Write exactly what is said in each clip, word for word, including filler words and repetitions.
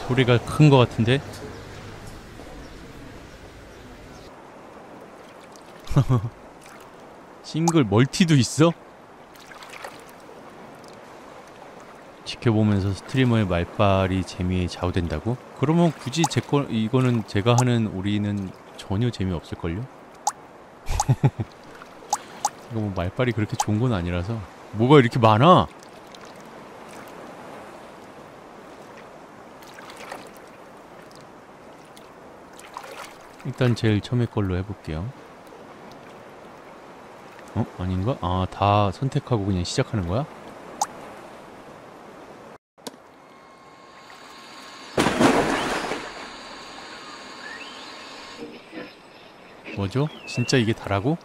소리가 큰 것 같은데? 싱글 멀티도 있어? 지켜보면서 스트리머의 말빨이 재미에 좌우된다고? 그러면 굳이 제거 이거는 제가 하는 우리는 전혀 재미없을걸요? 이거 뭐 말빨이 그렇게 좋은 건 아니라서. 뭐가 이렇게 많아? 일단 제일 처음에 걸로 해볼게요. 어? 아닌가? 아, 다 선택하고 그냥 시작하는 거야? 뭐죠? 진짜 이게 다라고?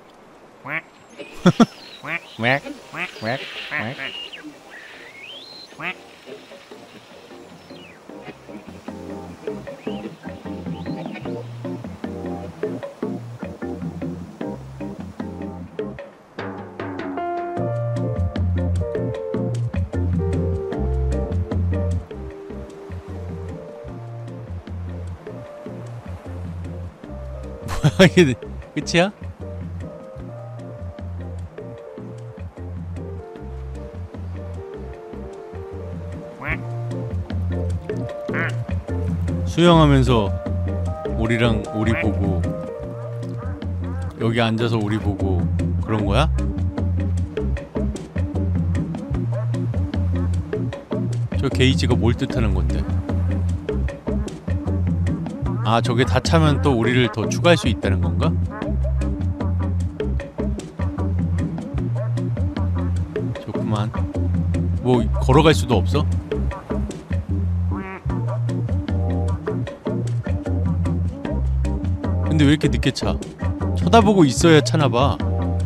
이게 끝이야? 수영하면서 우리랑 우리 보고 여기 앉아서 우리 보고 그런 거야? 저 게이지가 뭘 뜻하는 건데? 아, 저게 다 차면 또 우리를 더 추가할 수 있다는 건가? 좋구만. 뭐 걸어갈 수도 없어? 근데 왜 이렇게 늦게 차? 쳐다보고 있어야 차나봐.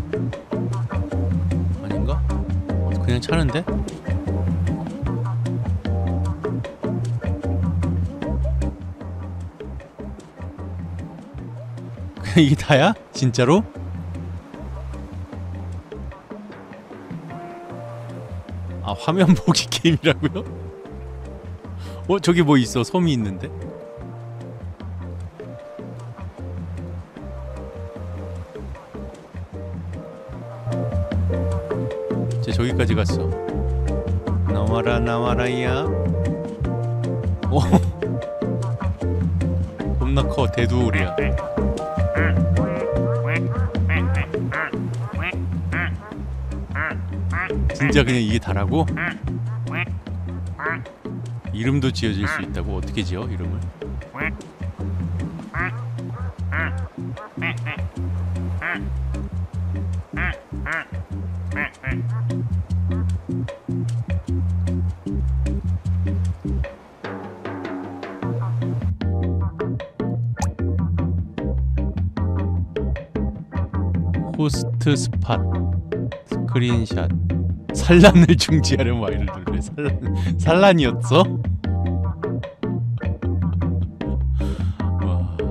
아닌가? 그냥 차는데? 이게 다야? 진짜로? 아, 화면 보기 게임이라고요? 어? 저기 뭐 있어. 섬이 있는데? 이제 저기까지 갔어. 나와라 나와라야. 오. 겁나 커. 대두울이야. 진짜 그냥 이게 다라고? 이름도 지어질 수 있다고? 어떻게 지어? 이름을? 호스트 스팟 스크린샷. 산란을 중지하려 Y를 누르래. 산란, 산란이었어? 와.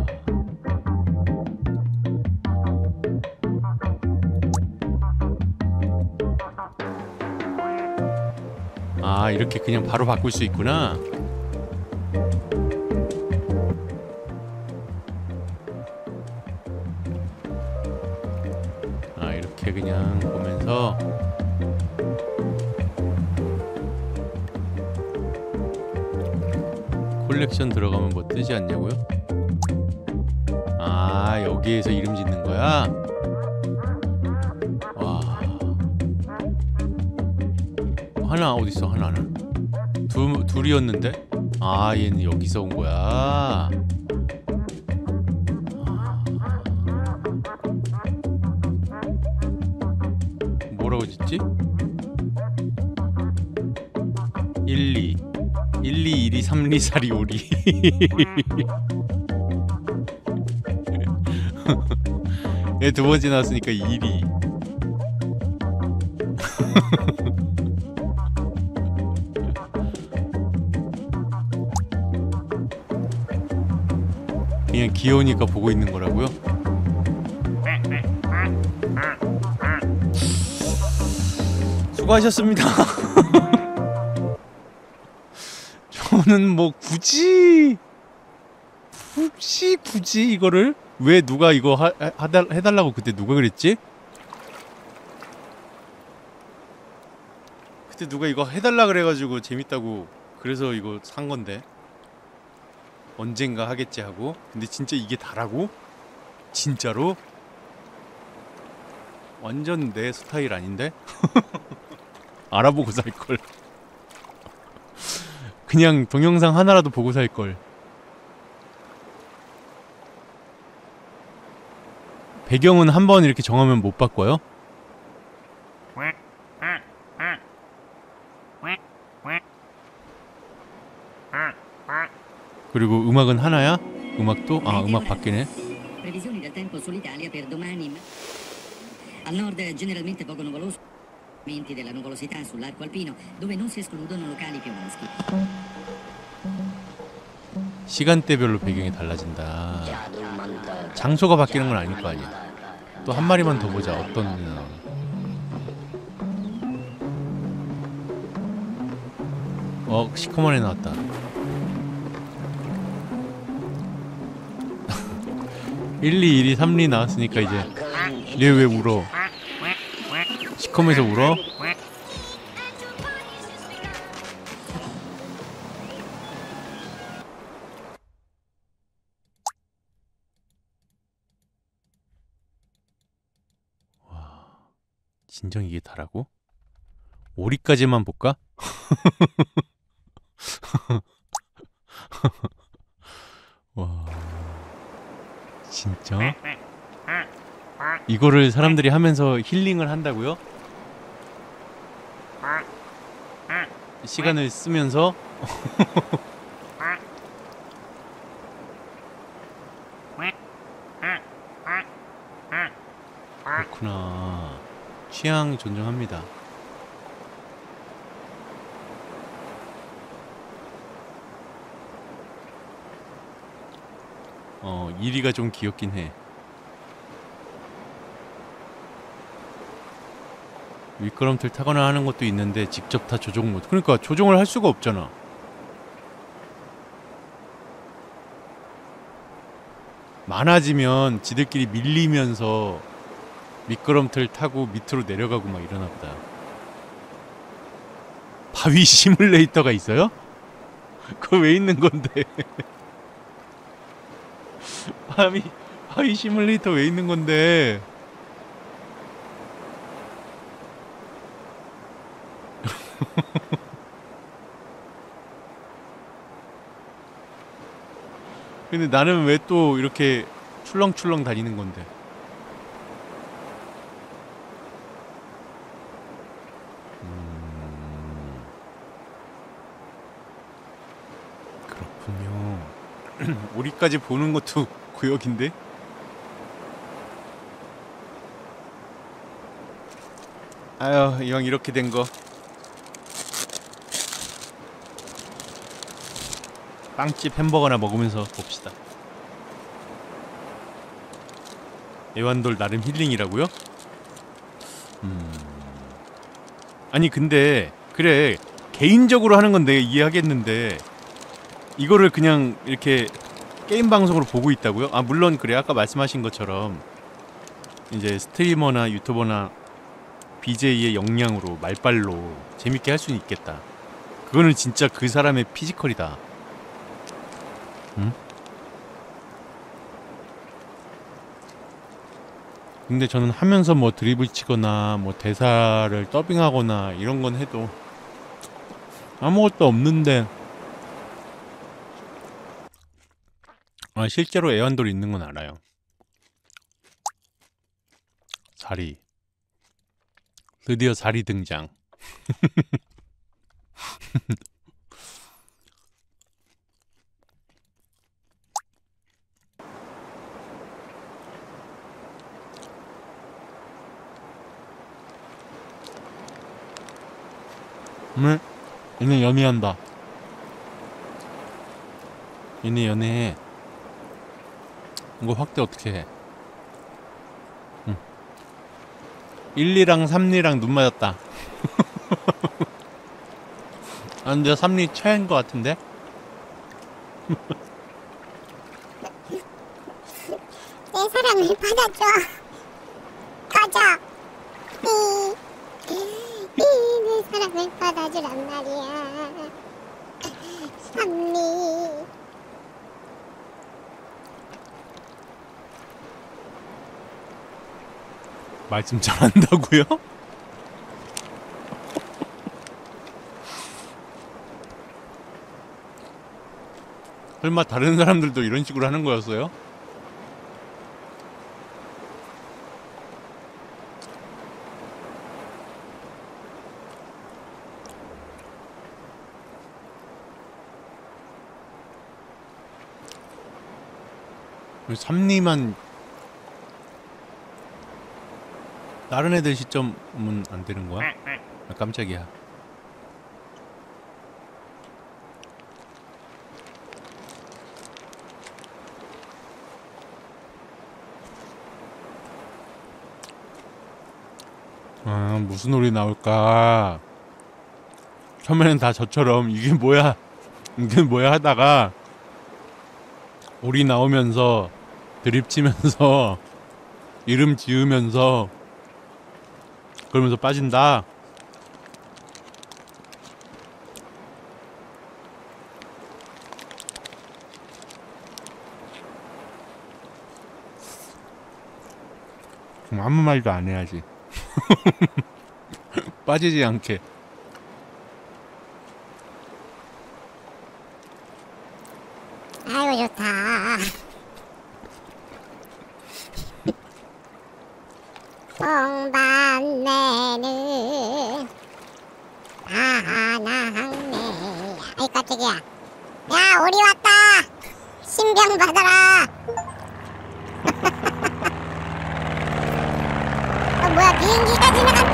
아, 이렇게 그냥 바로 바꿀 수 있구나. 아, 이렇게 그냥 보면서 컬렉션 들어가면 뭐 뜨지 않냐고요? 아, 여기에서 이름 짓는 거야? 와. 하나 어딨어? 하나는? 두, 둘이었는데? 아, 얘는 여기서 온 거야? 아. 뭐라고 짓지? 일, 이 일, 이, 일, 이, 삼, 이, 사, 이, 오, 이. 얘 두 번째 나왔으니까 일, 이. 그냥 귀여우니까 보고 있는 거라고요? 수고하셨습니다. 좀 이거는 뭐 굳이 굳이 굳이 이거를 왜 누가 이거 하, 하달, 해달라고 그때 누가 그랬지? 그때 누가 이거 해달라 그래가지고 재밌다고 그래서 이거 산 건데 언젠가 하겠지 하고. 근데 진짜 이게 다라고? 진짜로? 완전 내 스타일 아닌데? 알아보고 살걸. 그냥 동영상 하나라도 보고 살걸. 배경은 한번 이렇게 정하면 못 바꿔요? 그리고 음악은 하나야? 음악도? 아, 음악 바뀌네. Previsioni del tempo sull'Italia per domani. Al nord generalmente poco nuvoloso. Aumenti della nuvolosità sull'arco alpino dove non si escludono locali piovaschi. 시간대별로 배경이 달라진다. 장소가 바뀌는 건 아닐 거 아니야. 또 한 마리만 더 보자. 어떤 어, 시커먼 애 나왔다. 일, 이, 일, 이, 삼, 리 나왔으니까 이제 얘 왜 울어? 시커먼에서 울어? 와, 진정 이게 다라고? 오리까지만 볼까? 와, 진짜? 이거를 사람들이 하면서 힐링을 한다고요? 시간을 쓰면서? 그렇구나. 취향 존중합니다. 어, 이리가 좀 귀엽긴 해. 미끄럼틀 타거나 하는 것도 있는데 직접 다 조종 못. 그러니까 조종을 할 수가 없잖아. 많아지면 지들끼리 밀리면서 미끄럼틀 타고 밑으로 내려가고 막 이러나 보다. 바위 시뮬레이터가 있어요? 그거 왜 있는 건데? 바위, 바위 시뮬레이터 왜 있는 건데? 근데 나는 왜 또 이렇게 출렁출렁 다니는 건데? 음... 그렇군요. 우리까지 보는 것도 구역인데? 아유, 이왕 이렇게 된 거. 빵집 햄버거나 먹으면서 봅시다. 애완돌 나름 힐링이라고요? 음... 아니 근데 그래 개인적으로 하는 건 내가 이해하겠는데 이거를 그냥 이렇게 게임 방송으로 보고 있다고요? 아 물론 그래 아까 말씀하신 것처럼 이제 스트리머나 유튜버나 비제이의 역량으로 말빨로 재밌게 할 수는 있겠다. 그거는 진짜 그 사람의 피지컬이다. 응? 근데 저는 하면서 뭐 드리블 치거나 뭐 대사를 더빙하거나 이런 건 해도 아무것도 없는데 아 실제로 애완돌이 있는 건 알아요. 사리 드디어 사리 등장. 응? 얘네 연애한다. 얘네 연애해. 이거 확대 어떻게 해? 응. 일, 이랑 삼, 리랑 눈 맞았다. 아 근데 삼, 리 차이인 것 같은데? 내 사랑을 받아줘. 가자. 이, 이, 내 사랑을 받아주란 말이야. 삼리. 말씀 잘한다고요? 설마 다른 사람들도 이런 식으로 하는 거였어요? 삼리만 다른 애들 시점은 안 되는 거야? 아, 깜짝이야. 아, 무슨 노래 나올까? 처음에는 다 저처럼 이게 뭐야? 이게 뭐야 하다가 오리 나오면서 드립 치면서 이름 지으면서 그러면서 빠진다. 그럼 아무 말도 안 해야지. 빠지지 않게. 아이고 좋다. 동반내는 아나항내. 아이 깜짝이야. 야 오리 왔다. 신병 받아라. 어, 뭐야 비행기가 지나간다.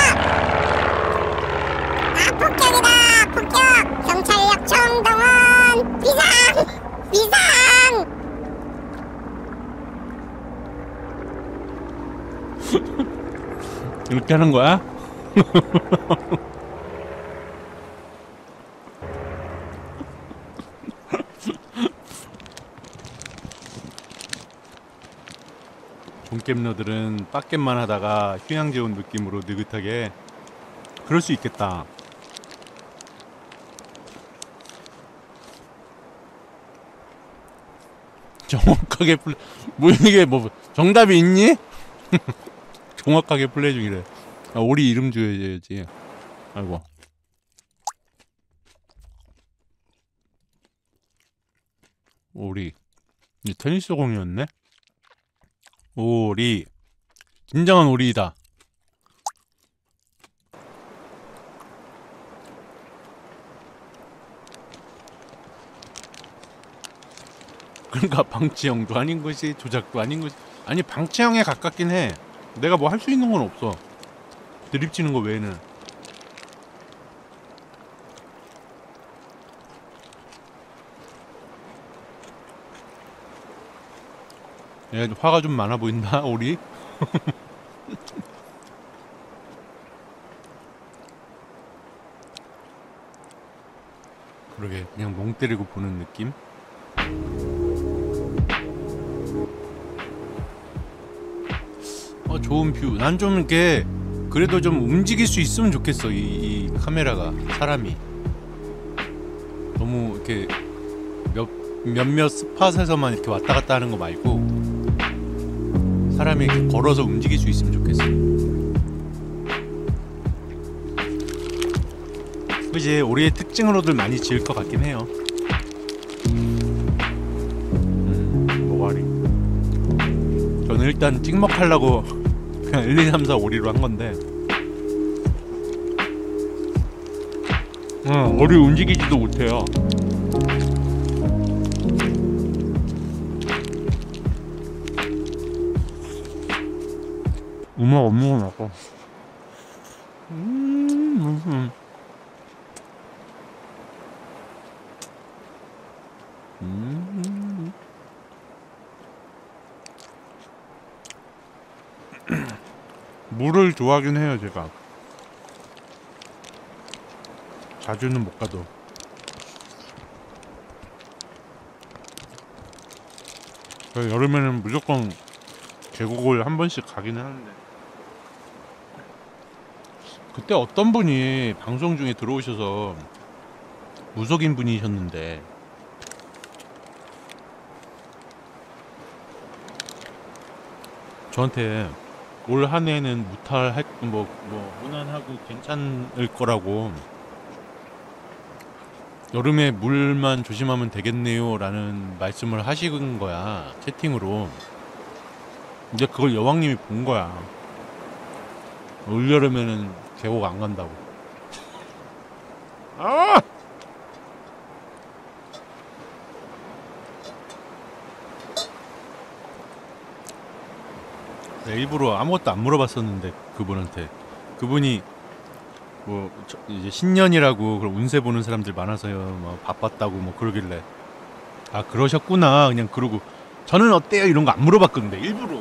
아 폭격이다. 폭격. 경찰력 총동원. 비상. 비상. 이렇게 하는 거야? 종겜러들은 빡겜만 하다가 휴양지 온 느낌으로 느긋하게 그럴 수 있겠다. 정확하게 플레... 뭐 이게 뭐 정답이 있니? 정확하게 플레이 중이래. 아, 오리 이름 줘야지. 아이고. 오리. 이 테니스 공이었네? 오리. 진정한 오리이다. 그러니까 방치형도 아닌 것이 조작도 아닌 것이 아니 방치형에 가깝긴 해. 내가 뭐 할 수 있는 건 없어. 드립 치는 거 외에는. 얘 화가 좀 많아 보인다 오리. 그러게 그냥 멍 때리고 보는 느낌. 어 좋은 뷰. 난 좀 이렇게 그래도 좀 움직일 수 있으면 좋겠어. 이, 이 카메라가 사람이 너무 이렇게 몇 몇몇 스팟에서만 이렇게 왔다 갔다 하는 거 말고 사람이 이렇게 걸어서 움직일 수 있으면 좋겠어. 이제 우리의 특징으로들 많이 지을 것 같긴 해요. 음, 모가리. 저는 일단 찍먹하려고 그냥 일, 이, 삼, 사, 오리로 한 건데. 응, 오리 움직이지도 못해요. 음악 없는 건 아까. 음, 음. 음. 물을 좋아하긴 해요, 제가. 자주는 못 가도. 저 여름에는 무조건 계곡을 한 번씩 가기는 하는데 그때 어떤 분이 방송 중에 들어오셔서 무속인 분이셨는데 저한테 올 한 해는 무탈할 뭐, 뭐 무난하고 괜찮을 거라고 여름에 물만 조심하면 되겠네요 라는 말씀을 하신 거야 채팅으로. 근데 그걸 여왕님이 본 거야. 올여름에는 계곡 안 간다고. 아! 내 일부러 아무것도 안 물어봤었는데 그분한테 그분이 뭐 저, 이제 신년이라고 그런 운세 보는 사람들 많아서요 뭐 바빴다고 뭐 그러길래 아 그러셨구나 그냥 그러고 저는 어때요 이런 거 안 물어봤거든요 일부러.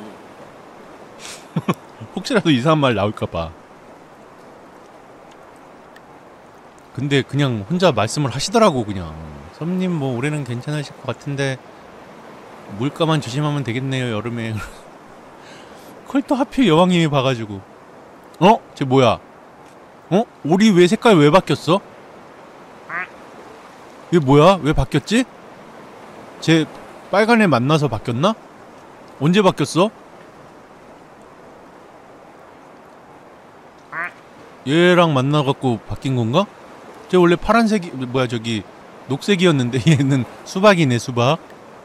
혹시라도 이상한 말 나올까봐. 근데 그냥 혼자 말씀을 하시더라고. 그냥 선님 뭐 올해는 괜찮으실 것 같은데 물가만 조심하면 되겠네요 여름에. 그걸 또 하필 여왕님이 봐가지고 어? 쟤 뭐야? 어? 오리 왜 색깔 왜 바뀌었어? 얘 뭐야? 왜 바뀌었지? 쟤 빨간 애 만나서 바뀌었나? 언제 바뀌었어? 얘랑 만나갖고 바뀐 건가? 쟤 원래 파란색이 뭐야 저기 녹색이었는데 얘는 수박이네 수박.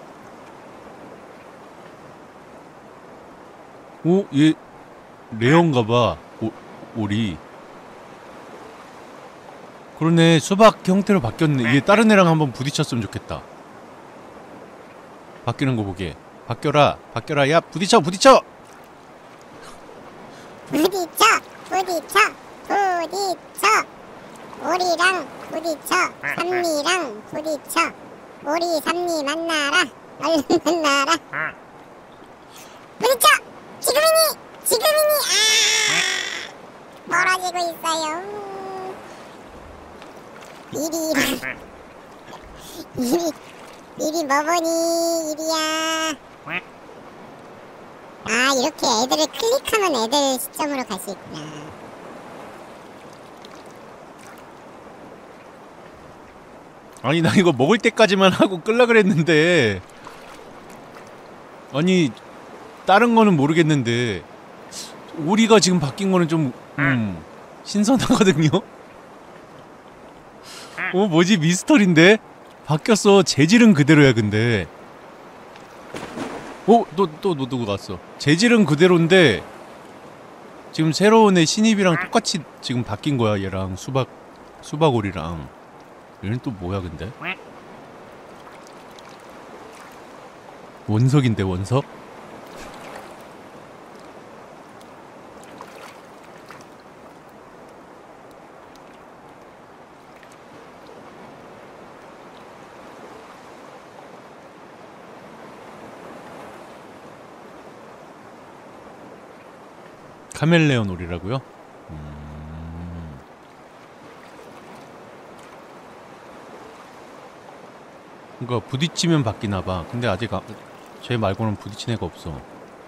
오? 얘 레어인가봐 오리. 그러네 수박 형태로 바뀌었네. 얘 다른 애랑 한번 부딪혔으면 좋겠다. 바뀌는 거 보게. 바뀌어라 바뀌어라 야 부딪혀 부딪혀 부딪혀 부딪혀 부딪혀 오리랑 부딪혀 삼리랑 부딪혀 오리 삼리 만나라 얼른 만나라 부딪혀 지금이니 지금이니 아 멀어지고 있어요. 이리 이리 이리 뭐보니 이리야. 아 이렇게 애들을 클릭하면 애들 시점으로 갈 수 있구나. 아니 나 이거 먹을 때까지만 하고 끌라 그랬는데 아니 다른 거는 모르겠는데 오리가 지금 바뀐 거는 좀 음, 신선하거든요. 어 뭐지 미스터리인데 바뀌었어. 재질은 그대로야 근데. 어? 또 또 너 누구 갔어. 재질은 그대로인데 지금 새로운 애 신입이랑 똑같이 지금 바뀐 거야. 얘랑 수박 수박오리랑. 얘는 또 뭐야 근데? 원석인데 원석? 카멜레온 오리라고요? 음... 그니까 부딪히면 바뀌나봐. 근데 아직 아, 쟤 말고는 부딪힌 애가 없어.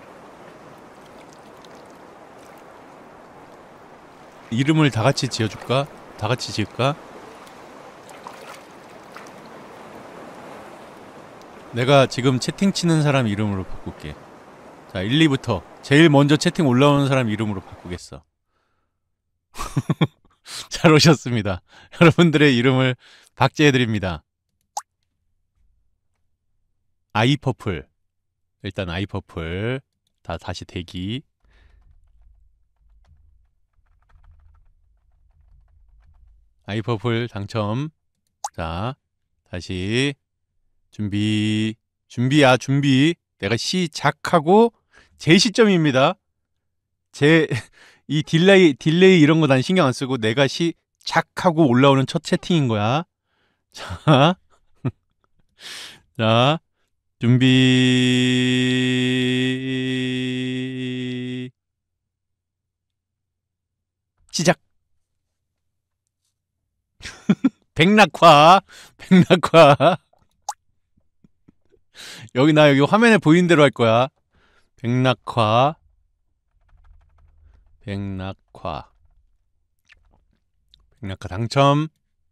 이름을 다같이 지어줄까? 다같이 지을까? 내가 지금 채팅 치는 사람 이름으로 바꿀게. 자, 일, 이부터 제일 먼저 채팅 올라오는 사람 이름으로 바꾸겠어. 잘 오셨습니다. 여러분들의 이름을 박제해드립니다. 아이퍼플. 일단 아이퍼플. 다 다시 대기. 아이퍼플 당첨. 자, 다시 준비. 준비야, 준비. 내가 시작하고 제 시점입니다. 제 이 딜레이 딜레이 이런 거 난 신경 안 쓰고 내가 시작하고 올라오는 첫 채팅인 거야. 자, 자, 준비 시작. 백낙화, 백낙화. 여기 나 여기 화면에 보이는 대로 할 거야. 백낙화. 백낙화. 백낙화 당첨.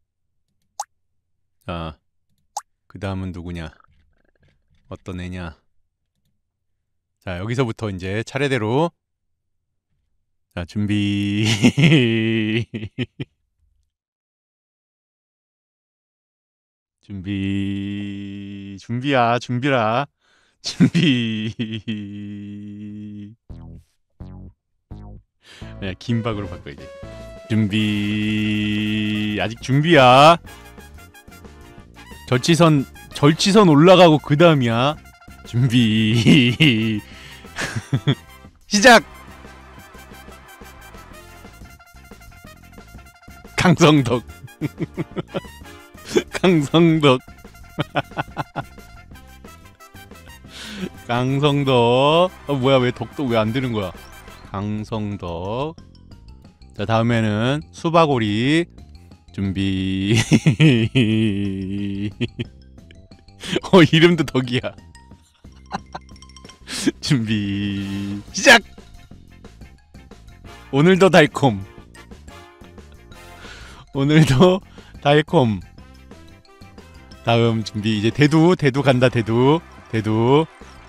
자, 그 다음은 누구냐? 어떤 애냐? 자, 여기서부터 이제 차례대로. 자, 준비. 준비. 준비야, 준비라. 준비. 그냥 긴박으로 바꿔 이제. 준비. 아직 준비야. 절치선 절치선 올라가고 그 다음이야. 준비. 시작. 강성덕. 강성덕. 강성덕. 어, 뭐야 왜 덕도 왜 안 되는 거야? 강성덕. 자, 다음에는 수박오리. 준비. 어, 이름도 덕이야. 준비. 시작. 오늘도 달콤. 오늘도 달콤. 다음 준비. 이제 대두. 대두 간다. 대두. 대두.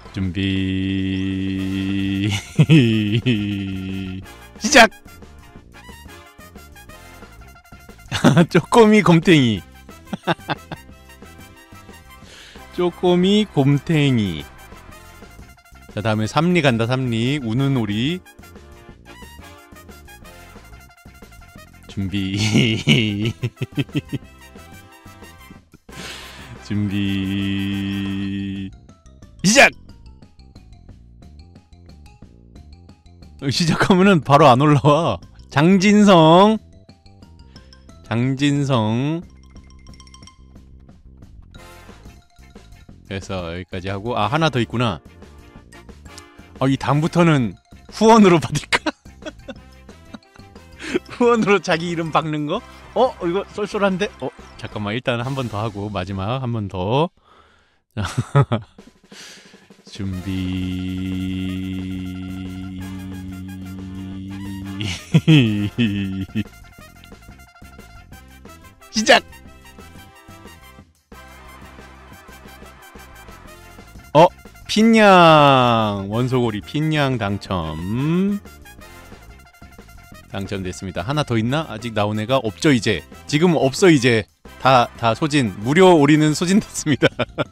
준비. 시작. 쪼꼬미 곰탱이. 쪼꼬미 곰탱이. 자, 다음에 삼리 간다. 삼리. 우는 오리. 준비. 준비. 시작. 시작하면은 바로 안 올라와. 장진성. 장진성. 그래서 여기까지 하고, 아, 하나 더 있구나. 어, 이 다음부터는 후원으로 받을까? 후원으로 자기 이름 박는 거? 어? 이거 쏠쏠한데? 어? 잠깐만, 일단 한 번 더 하고 마지막 한 번 더. 준비. 시작! 어? 핀양! 원소고리 핀양 당첨. 당첨됐습니다. 하나 더 있나? 아직 나온 애가 없죠 이제. 지금 없어 이제. 다, 다 소진. 무료 오리는 소진됐습니다.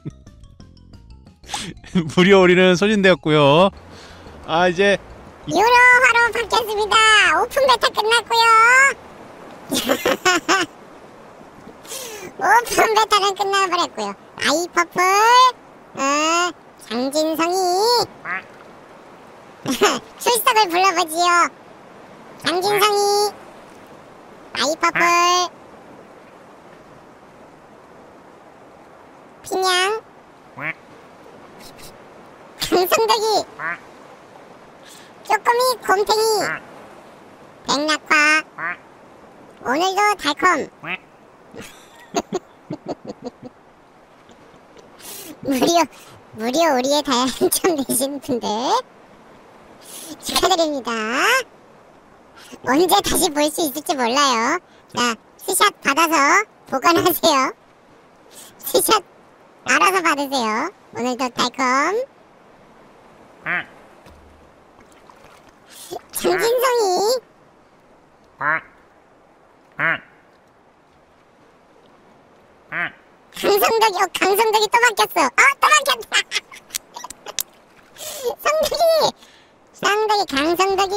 무료 오리는 소진되었고요. 아, 이제 유로 화로 바뀌었습니다. 오픈 베타 끝났고요. 오픈 베타는 끝나버렸고요. 아이퍼플, 어, 장진성이 출석을 불러보지요. 장진성이, 아이퍼플, 핀양, 강성덕이, 쪼꼬미 곰탱이, 백낙화, 오늘도 달콤. 무료 무료 오리에 당첨되신 분들 축하드립니다. 언제 다시 볼 수 있을지 몰라요. 자, 스샷 받아서 보관하세요. 스샷 알아서 받으세요. 오늘도 달콤. 장진성이 강성덕이, 어, 강성덕이 또 바뀌었어. 어, 또 바뀌었다. 성덕이, 쌍덕이, 강성덕이.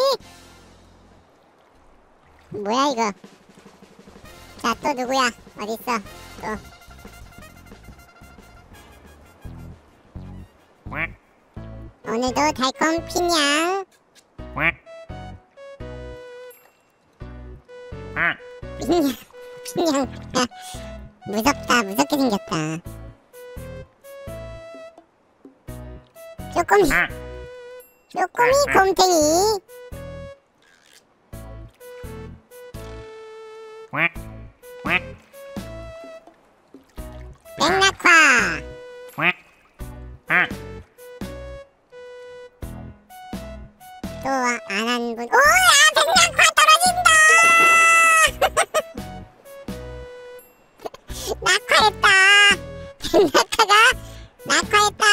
뭐야 이거? 자, 또 누구야? 어딨어? 또. 오늘도 달콤 핀양. 핀양, 핀양. 야, 무섭다, 무섭게 생겼다. 쪼꼬미, 쪼꼬미 곰탱이. 백낙화, 낙화했다. 낙화가 낙화했다.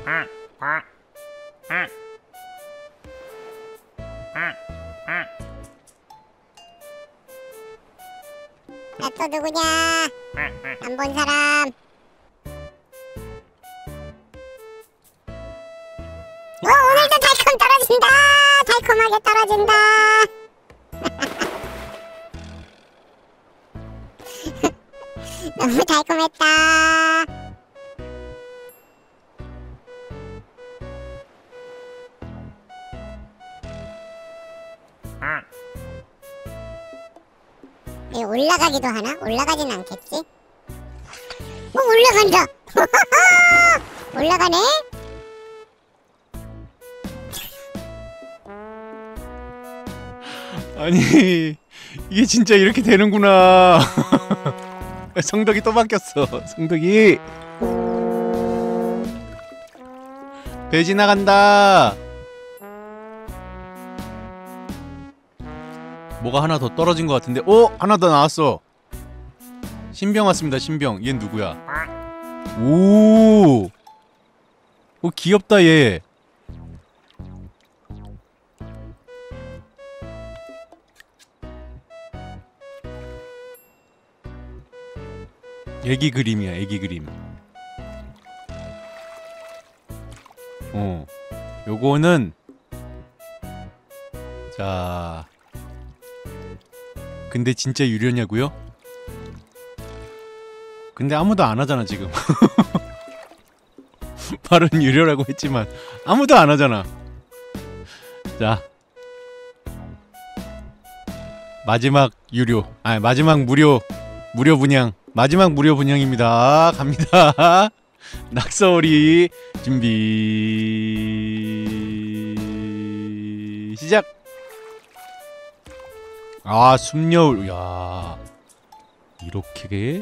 나 또 누구냐? 안 본 사람. 어, 오늘도 달콤 떨어진다. 달콤하게 떨어진다. 너무 달콤했다. 이 올라가기도 하나? 올라가진 않겠지? 어, 올라간다. 올라가네. 아니 이게 진짜 이렇게 되는구나. 성덕이 또 바뀌었어. 성덕이 배 지나간다. 뭐가 하나 더 떨어진 것 같은데. 오! 하나 더 나왔어. 신병 왔습니다. 신병. 얘 누구야? 오! 오 귀엽다 얘. 애기 그림이야. 애기 그림. 어 요거는 자 근데 진짜 유료냐고요? 근데 아무도 안 하잖아 지금. 말은 유료라고 했지만 아무도 안 하잖아. 자 마지막 유료 아 마지막 무료 무료 분양 마지막 무료 분양입니다. 갑니다. 낙서오리 준비 시작. 아 숲여울. 야 이렇게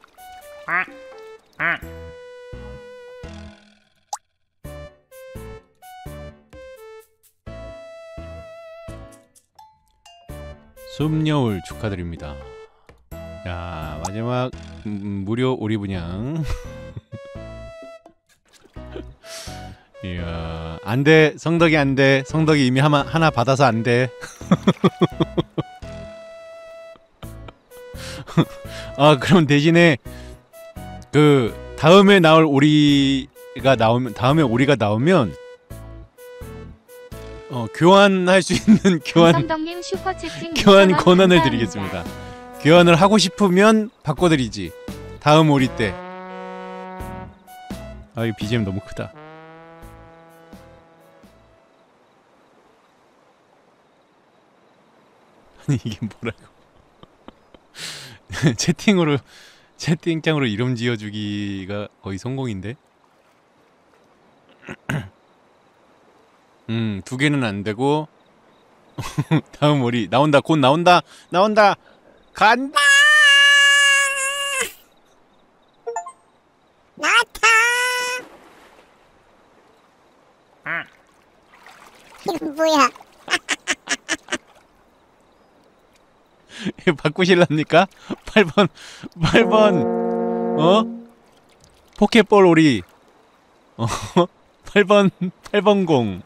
숲여울 축하드립니다. 자 마지막 음, 무료 오리 분양. 이야 안돼 성덕이 안돼. 성덕이 이미 하나, 하나 받아서 안돼. 아 그럼 대신에 그 다음에 나올 오리가 나오면 다음에 오리가 나오면 어 교환할 수 있는 교환 교환 권한을 드리겠습니다. 교환을 하고 싶으면 바꿔드리지. 다음 오리 때. 아 이 비지엠 너무 크다. 아니 이게 뭐라고. 채팅으로 채팅창으로 이름 지어주기가 거의 성공인데. 음 두 개는 안 되고. 다음 오리 나온다. 곧 나온다. 나온다. 간다. 나왔다. 이건 뭐야? 바꾸실랍니까? 팔 번 팔 번 어? 포켓볼 오리 어? 팔 번 팔 번 공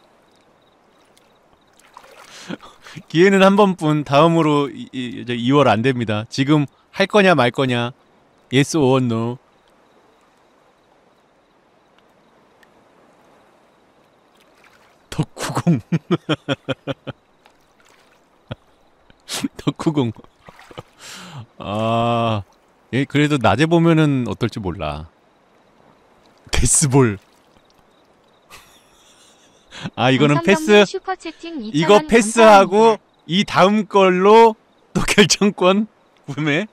기회는 한 번뿐. 다음으로 이, 이, 이월 안 됩니다. 지금 할 거냐 말 거냐. Yes or no. 덕후공. 덕후공. 아, 예, 그래도 낮에 보면은 어떨지 몰라. 데스볼. 아 이거는 패스. 이거 패스하고 이 다음 걸로 또 결정권 구매.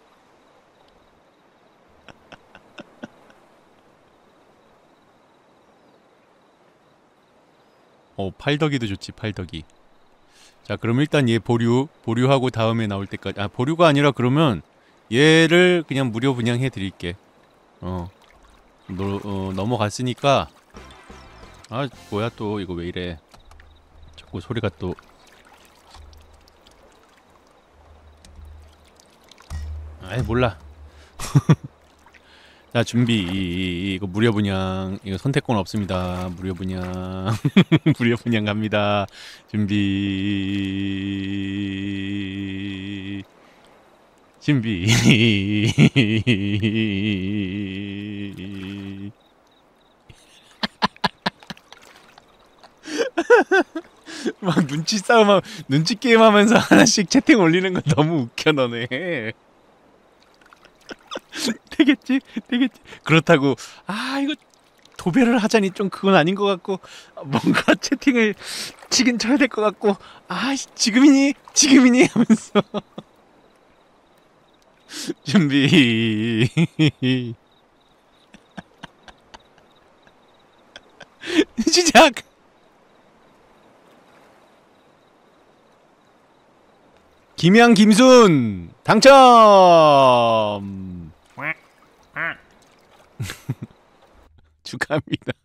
어 팔덕이도 좋지. 팔덕이. 자 그럼 일단 얘 보류 보류하고 다음에 나올 때까지. 아 보류가 아니라 그러면 얘를 그냥 무료 분양해 드릴게. 어, 너, 어 넘어갔으니까. 아 뭐야 또 이거 왜 이래. 자꾸 소리가 또. 아이 몰라. 자, 준비. 이거 무료 분양. 이거 선택권 없습니다. 무료 분양. 무료 분양 갑니다. 준비. 준비. 막 눈치 싸움, 눈치 게임 하면서 하나씩 채팅 올리는 거 너무 웃겨, 너네. 되겠지? 되겠지? 그렇다고, 아, 이거 도배를 하자니 좀 그건 아닌 것 같고, 뭔가 채팅을 치긴 쳐야 될 것 같고, 아, 지금이니? 지금이니? 하면서. 준비. 시작! 김양 김순 당첨. 축하합니다.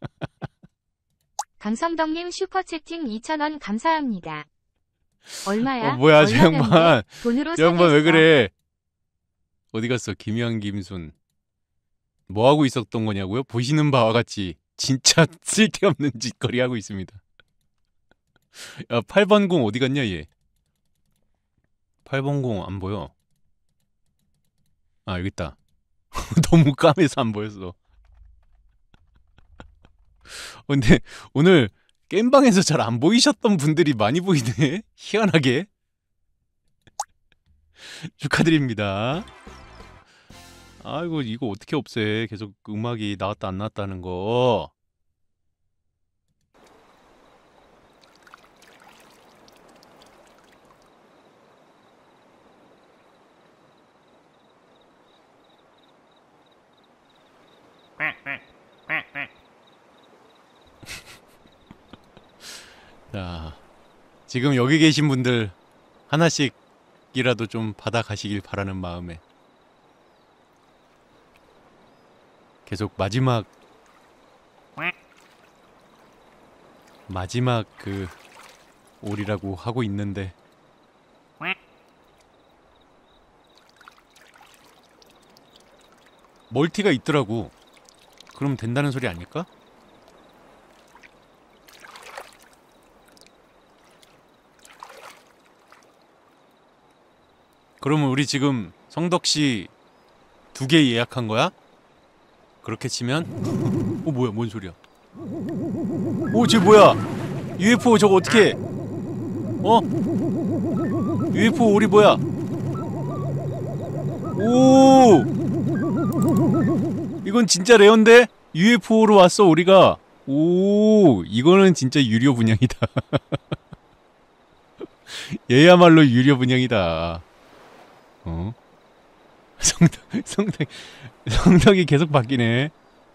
강성덕님 슈퍼채팅 이천 원 감사합니다. 얼마야? 어, 뭐야 저 양반. 돈으로 저 양반 사겠어. 왜 그래? 어디 갔어? 김양 김순. 뭐 하고 있었던 거냐고요? 보시는 바와 같이 진짜 쓸데없는 짓거리 하고 있습니다. 야, 팔 번 공 어디 갔냐 얘? 팔 번 공 안 보여. 아, 여기 있다. 너무 까매서 안 보였어. 근데 오늘 게임방에서 잘 안 보이셨던 분들이 많이 보이네. 희한하게. 축하드립니다. 아이고, 이거 어떻게 없애. 계속 음악이 나왔다 안 나왔다는 거. 자, 지금 여기 계신 분들 하나씩이라도 좀 받아가시길 바라는 마음에 계속 마지막 마지막 그 올이라고 하고 있는데 멀티가 있더라고. 그럼 된다는 소리 아닐까? 그러면 우리 지금 성덕씨 두 개 예약한 거야? 그렇게 치면 어 뭐야 뭔 소리야? 오 쟤 뭐야? 유에프오 저거 어떻게? 어? 유에프오 우리 뭐야? 오! 이건 진짜 레어인데? 유에프오로 왔어 우리가. 오, 이거는 진짜 유료 분양이다. 얘야말로 유료 분양이다. 어? 성덕, 성덕, 성덕이 계속 바뀌네.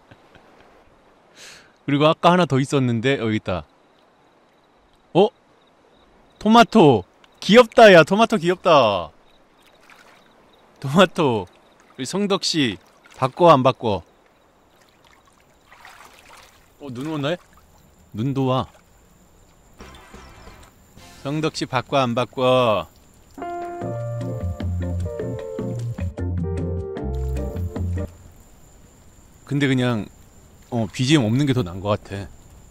그리고 아까 하나 더 있었는데 여기 있다. 어? 토마토 귀엽다. 야 토마토 귀엽다. 토마토 우리 성덕씨 바꿔 안 바꿔? 어 눈 오네? 눈도 와. 성덕씨 바꿔 안 바꿔? 근데 그냥 어 비지엠 없는 게 더 나은 것 같아.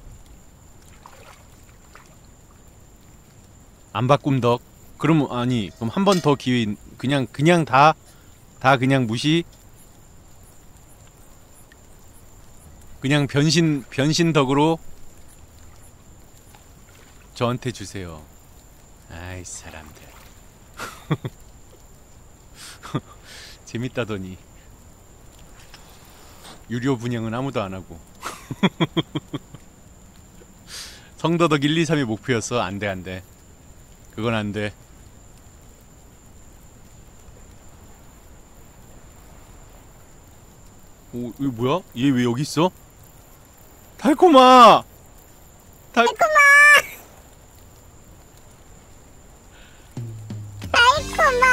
안 바꿈 덕. 그럼 아니 그럼 한 번 더 기회. 그냥 그냥 다 다 그냥 무시. 그냥 변신 변신 덕으로 저한테 주세요. 아이 사람들. 재밌다더니 유료 분양은 아무도 안 하고. 성더덕 일, 이, 삼이 목표였어. 안 돼, 안 돼. 그건 안 돼. 오, 이거 뭐야? 얘 왜 여기 있어? 달콤아! 달... 달콤아! 달콤아!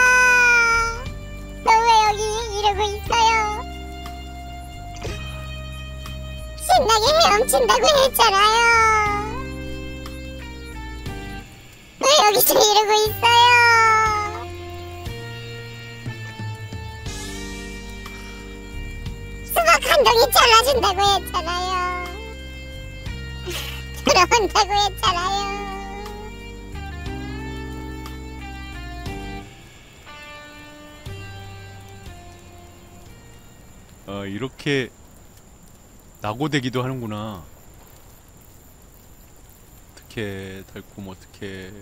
너 왜 여기 이러고 있어요? 신나게 헤엄친다고 했잖아요. 왜 여기서 이러고 있어요? 감독이 잘라준다고 했잖아요. 들어온다고 했잖아요. 아, 이렇게 낙오되기도 하는구나. 어떻게 달콤 어떻게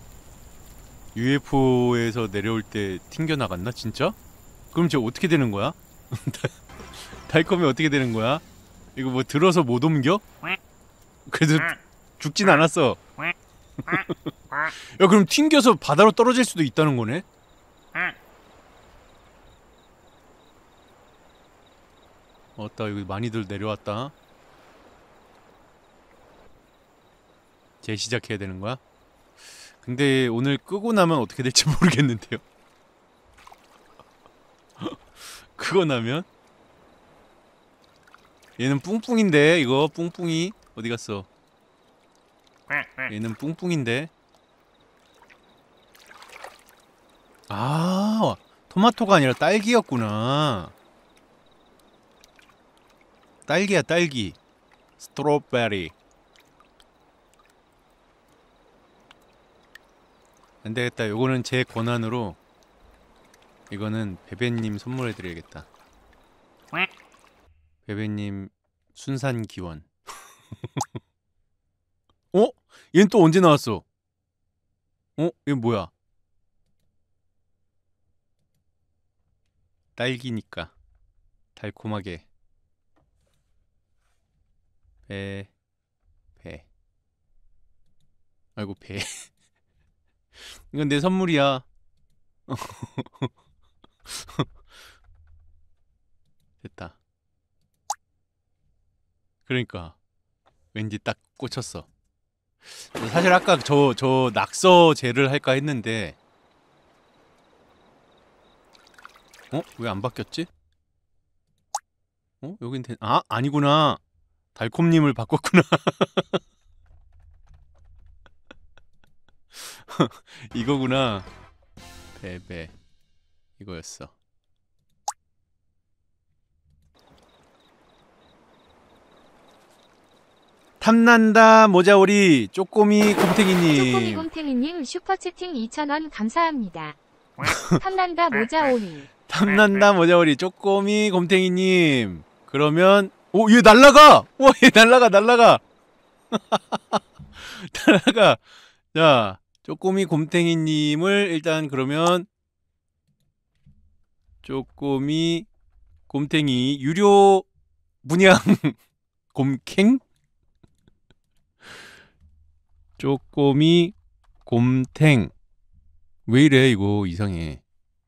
유에프오에서 내려올 때 튕겨 나갔나 진짜? 그럼 저 어떻게 되는 거야? 달콤이 어떻게 되는 거야? 이거 뭐 들어서 못 옮겨? 그래도 죽진 않았어. 야, 그럼 튕겨서 바다로 떨어질 수도 있다는 거네? 어따, 여기 많이들 내려왔다. 재시작해야 되는 거야? 근데 오늘 끄고 나면 어떻게 될지 모르겠는데요. 끄고 나면? 얘는 뿡뿡인데, 이거 뿡뿡이 어디 갔어? 얘는 뿡뿡인데. 아, 토마토가 아니라 딸기였구나. 딸기야, 딸기. 스트로베리. 안되겠다. 요거는 제 권한으로 이거는 베베님 선물해드려야겠다. 베베님 순산 기원. 어? 얘는 또 언제 나왔어? 어? 얘 뭐야? 딸기니까 달콤하게. 배, 배. 아이고, 배. 이건 내 선물이야. 됐다. 그러니까 왠지 딱 꽂혔어. 사실 아까 저, 저 낙서제를 할까 했는데 어? 왜 안 바뀌었지? 어? 여긴 된... 아! 아니구나. 달콤님을 바꿨구나. 이거구나. 베베 이거였어. 탐난다 모자오리 쪼꼬미 곰탱이님. 쪼꼬미 곰탱이님 슈퍼채팅 이천 원 감사합니다. 탐난다 모자오리. 탐난다 모자오리 쪼꼬미 곰탱이님. 그러면 오, 얘 날라가! 와, 얘 날라가, 날라가! 날라가! 자, 쪼꼬미 곰탱이님을 일단 그러면 쪼꼬미 곰탱이 유료 분양 곰캥? 쪼꼬미 곰탱. 왜 이래, 이거 이상해.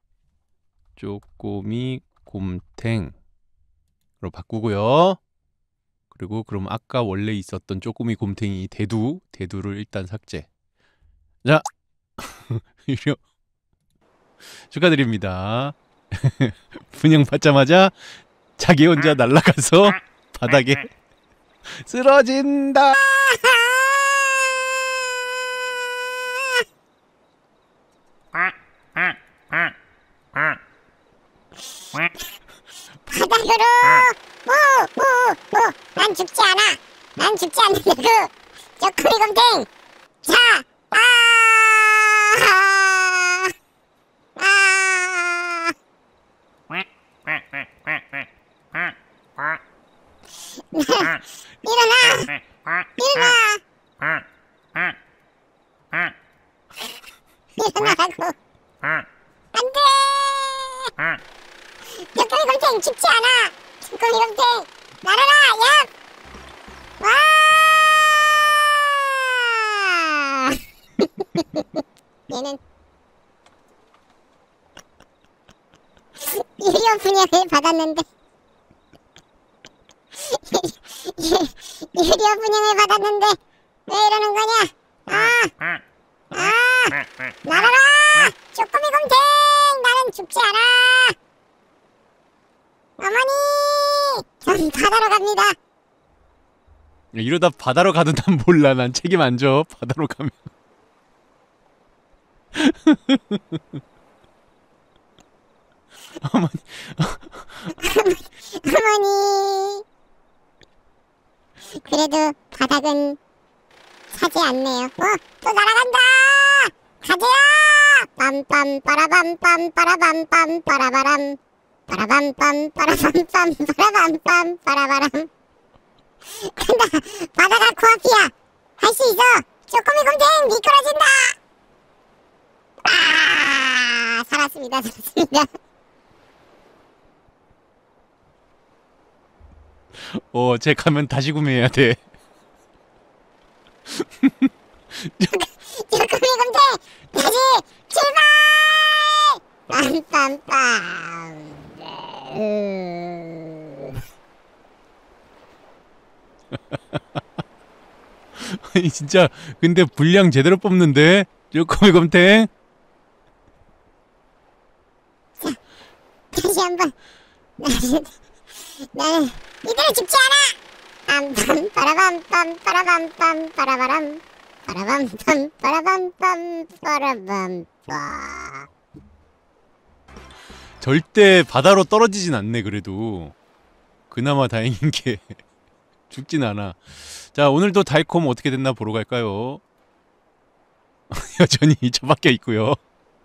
쪼꼬미 곰탱 로 바꾸고요. 그리고 그럼 아까 원래 있었던 쪼꼬미 곰탱이 대두 대두를 일단 삭제. 자, 유료 축하드립니다. 분양 받자마자 자기 혼자 날아가서 바닥에 쓰러진다. 바닥으로 오오오 난 죽지 않아. 난 죽지 않는다고. 쪼꼬미 곰탱. 자, 아, 아, 일어나, 일어나, 일어나라고. 안돼. 쪼꼬미 곰탱 죽지 않아. 쪼꼬미 곰탱 날아라. 야, 와. 얘는 유료 분양을 받았는데 유료 분양을 받았는데 왜 이러는 거냐? 아, 아, 날아라. 쪼꼬미 곰탱 나는 죽지 않아. 어머니, 전 바다로 갑니다. 이러다 바다로 가도 난 몰라. 난 책임 안 져. 바다로 가면. 어머니. 어머니. 그래도 바닥은 차지 않네요. 어, 또 날아간다. 가자. 빰빰 빠라밤빰 빠라밤빰 빠라바람 빠라밤빰 빠라밤빰 빠라밤빰 빠라바람. 간다. 바다가 코앞이야. 할 수 있어. 쪼꼬미 곰탱 미끄러진다. 아, 살았습니다. 살았습니다. 어, 쟤 가면 다시 구매해야 돼. 쪼꼬미 곰탱 다시 출발. 빰빰빰. 음. 아니 진짜 근데 분량 제대로 뽑는데 쪼꼬미 곰탱. 다시 한번. 나는 나는 이대로 죽지 않아. 빰빰 빠라밤빰 빠라밤빰 빠라바람 빠라밤빰 빠라밤빰 빠라밤빰. 절대 바다로 떨어지진 않네. 그래도 그나마 다행인 게 죽진 않아. 자, 오늘도 달콤 어떻게 됐나 보러 갈까요? 여전히 처박혀 있고요.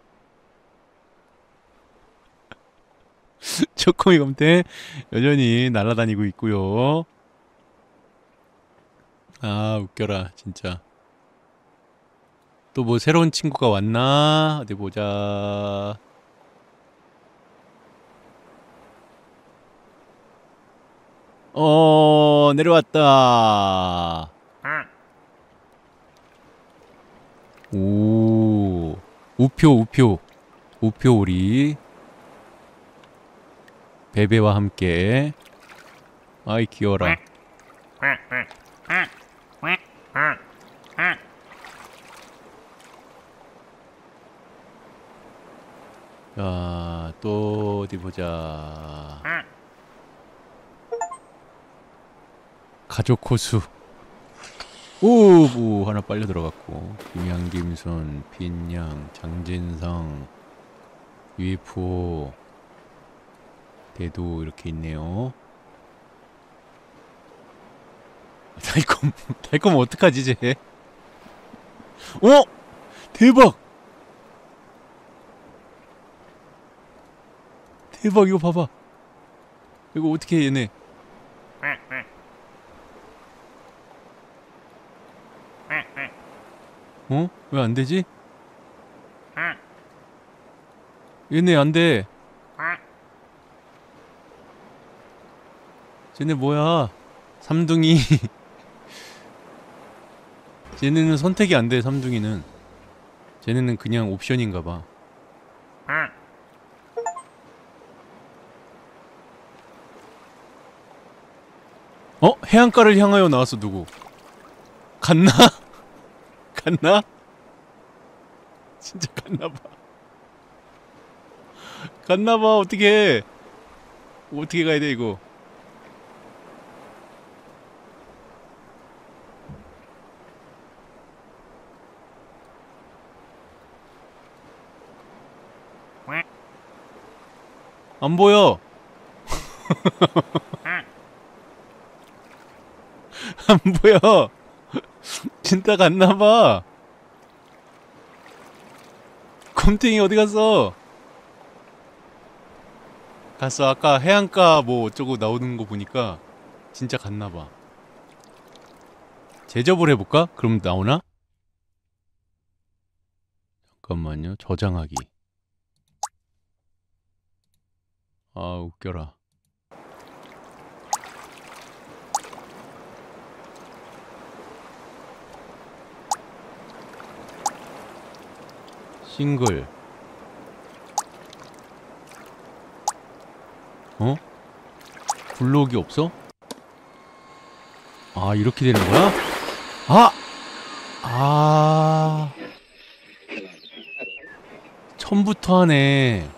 쪼꼬미 곰탱 여전히 날아다니고 있고요. 아, 웃겨라 진짜. 또 뭐 새로운 친구가 왔나? 어디 보자. 어, 내려왔다. 오, 우표 우표 우표 오리 베베와 함께. 아이 귀여워라. 자, 또 어디 보자. 가족 호수. 오, 오 하나 빨려 들어갔고. 김양, 김순, 빈양, 장진성, 유에프오, 대도 이렇게 있네요. 달콤, 달콤 어떡하지 쟤? 어? 대박! 대박, 이거 봐봐. 이거 어떻게 해 얘네? 어? 왜 안 되지? 얘네 안 돼. 쟤네 뭐야? 삼둥이. 쟤네는 선택이 안 돼. 삼둥이는. 쟤네는 그냥 옵션인가 봐. 어? 해안가를 향하여 나왔어. 누구? 갔나? 갔나? 진짜 갔나봐. 갔나봐. 어떻게 어떻게 가야 돼 이거? 안 보여. 안 보여. 진짜 갔나봐. 곰탱이 어디 갔어? 갔어. 아까 해안가 뭐 어쩌고 나오는 거 보니까 진짜 갔나봐. 제접을 해볼까? 그럼 나오나? 잠깐만요. 저장하기. 아, 웃겨라. 싱글. 어? 블록이 없어? 아, 이렇게 되는 거야? 아! 아. 처음부터 하네.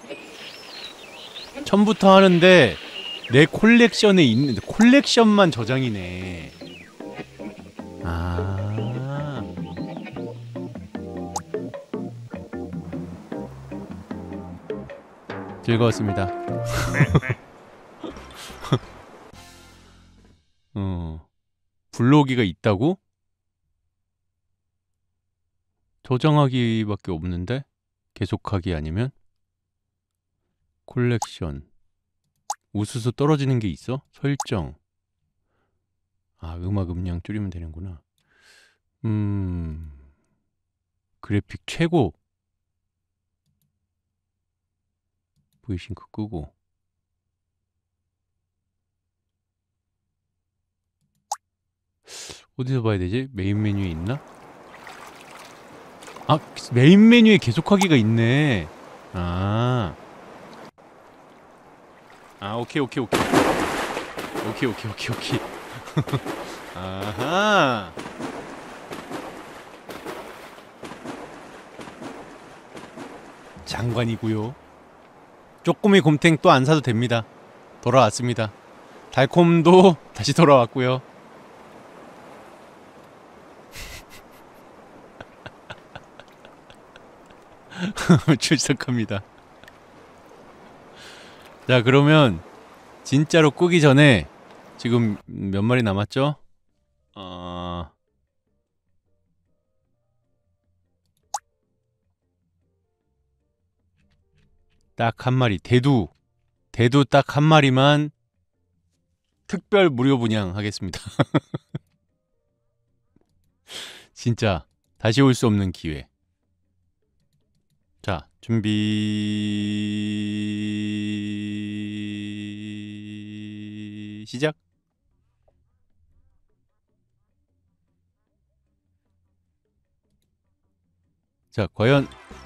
처음부터 하는데 내 콜렉션에 있는 콜렉션만 저장이네. 아. 즐거웠습니다. 어. 불러오기가 있다고? 저장하기밖에 없는데? 계속하기 아니면? 콜렉션. 우수수 떨어지는 게 있어? 설정. 아, 음악 음량 줄이면 되는구나. 음... 그래픽 최고. 브이싱크 끄고. 어디서 봐야 되지? 메인 메뉴에 있나? 아, 메인 메뉴에 계속하기가 있네. 아. 아, 오케이, 오케이, 오케이. 오케이, 오케이, 오케이, 오케이. 아하. 장관이고요. 쪼꼬미 곰탱 또 안 사도 됩니다. 돌아왔습니다. 달콤도 다시 돌아왔고요. 출석합니다. 자, 그러면 진짜로 끄기 전에 지금 몇 마리 남았죠? 어... 딱 한 마리. 대두. 대두 딱 한 마리만 특별 무료 분양하겠습니다. 진짜 다시 올 수 없는 기회. 자, 준비 시작. 자, 과연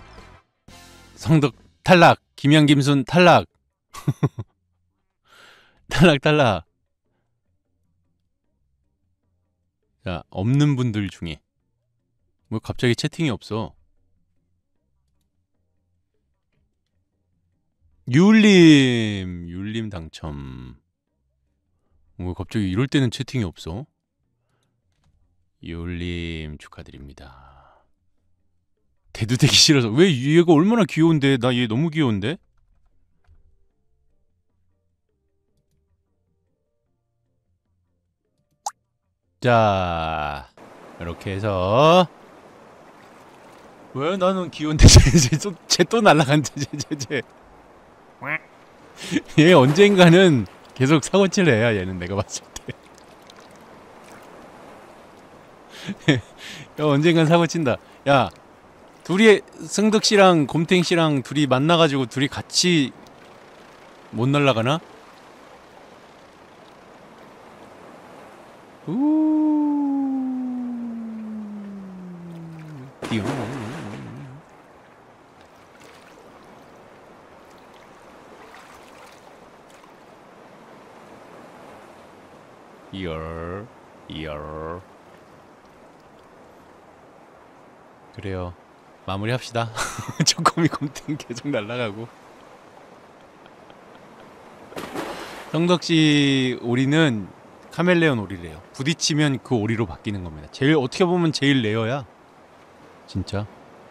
성덕 탈락, 김양 김순 탈락. 탈락 탈락. 자, 없는 분들 중에 뭐 갑자기 채팅이 없어. 율림, 율림 당첨. 뭐 갑자기 이럴 때는 채팅이 없어. 율림 축하드립니다. 대두 되기 싫어서. 왜 얘가 얼마나 귀여운데? 나 얘 너무 귀여운데? 자, 이렇게 해서 왜 나는 귀여운데 쟤 또 날라간다. 쟤쟤쟤 얘 언젠가는 계속 사고칠 애야. 얘는 내가 봤을 때. 야, 언젠간 사고친다. 야, 둘이 승덕씨랑 곰탱씨랑 둘이 만나가지고 둘이 같이 못 날라가나? 우 띠용. 이얼 이얼. 그래요. 마무리합시다. 쪼꼬미 곰탱 계속 날아가고. 성덕씨 오리는 카멜레온 오리래요. 부딪히면 그 오리로 바뀌는 겁니다. 제일 어떻게 보면 제일 레어야. 진짜.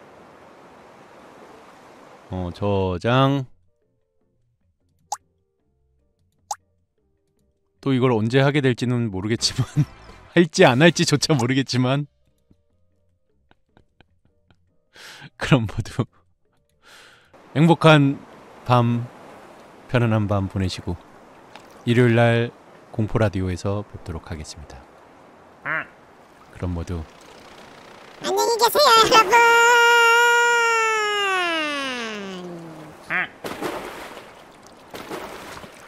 어, 저장. 또 이걸 언제 하게 될지는 모르겠지만 할지 안 할지조차 모르겠지만 그럼 모두 행복한 밤, 편안한 밤 보내시고 일요일날 공포라디오에서 뵙도록 하겠습니다. 그럼 모두 안녕히 계세요, 여러분.